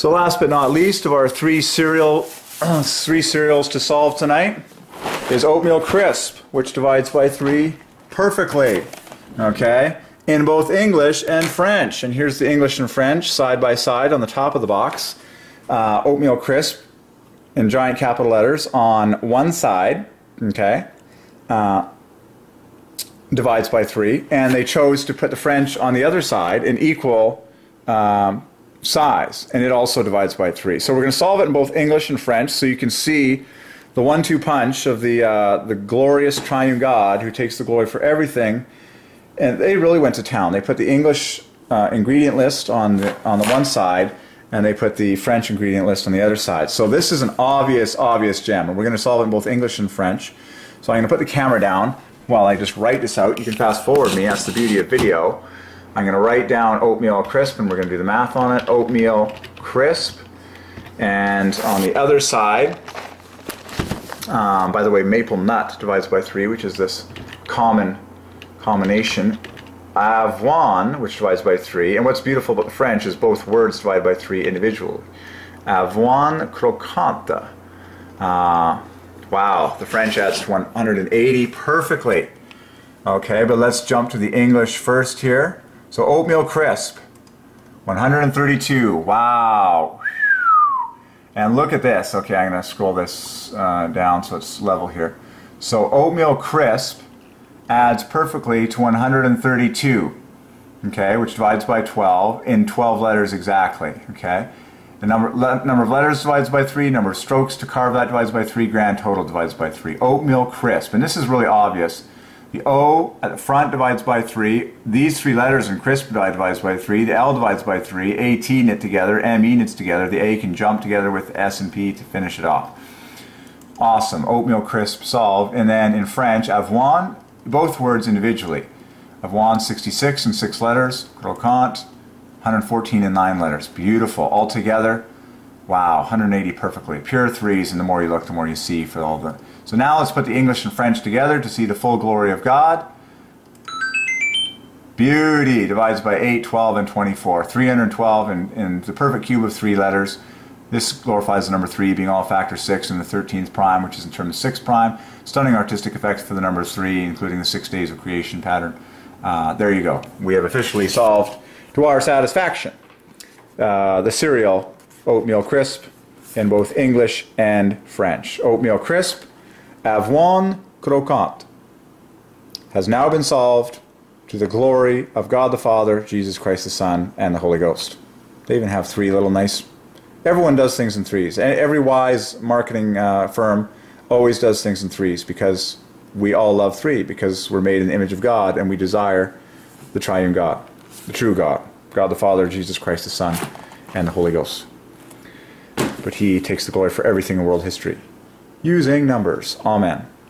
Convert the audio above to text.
So last but not least of our three cereals to solve tonight is oatmeal crisp, which divides by 3 perfectly, okay, in both English and French. And here's the English and French side by side on the top of the box. Oatmeal crisp in giant capital letters on one side, okay, divides by 3, and they chose to put the French on the other side in equal size, and it also divides by 3. So we're going to solve it in both English and French so you can see the 1-2 punch of the glorious Triune God who takes the glory for everything. And they really went to town. They put the English ingredient list on the one side, and they put the French ingredient list on the other side. So this is an obvious gem, and we're going to solve it in both English and French. So I'm going to put the camera down while I just write this out. You can fast forward me, that's the beauty of video. I'm going to write down oatmeal crisp, and we're going to do the math on it. Oatmeal crisp. And on the other side, by the way, maple nut divides by 3, which is this combination. Avoine, which divides by 3. And what's beautiful about the French is both words divide by 3 individually. Avoine croquante. Wow, the French adds to 180 perfectly. Okay, but let's jump to the English first here. So oatmeal crisp, 132. Wow. And look at this. Okay, I'm going to scroll this down so it's level here. So oatmeal crisp adds perfectly to 132, okay, which divides by 12 in 12 letters exactly, okay. The number of letters divides by 3, number of strokes to carve that divides by 3, grand total divides by 3. Oatmeal crisp, and this is really obvious. The O at the front divides by 3, these 3 letters in crisp divides by 3, the L divides by 3, AT knit together, ME knits together, the A can jump together with S and P to finish it off. Awesome, oatmeal crisp solved. And then in French, avoine, both words individually. Avoine 66 in 6 letters, croquant 114 in 9 letters. Beautiful. All together, wow, 180 perfectly. Pure 3s, and the more you look, the more you see for all the... So now let's put the English and French together to see the full glory of God. Beauty divides by 8, 12, and 24. 312 in the perfect cube of 3 letters. This glorifies the number 3 being all factor 6 in the 13th prime, which is in terms of 6 prime. Stunning artistic effects for the number 3, including the 6 days of creation pattern. There you go. We have officially solved, to our satisfaction, the cereal oatmeal crisp in both English and French. Oatmeal crisp, avoine croquante, has now been solved to the glory of God the Father, Jesus Christ the Son, and the Holy Ghost. They even have 3 little nice... Everyone does things in 3s. Every wise marketing firm always does things in 3s because we all love 3, because we're made in the image of God and we desire the Triune God, the true God, God the Father, Jesus Christ the Son, and the Holy Ghost. But He takes the glory for everything in world history using numbers. Amen.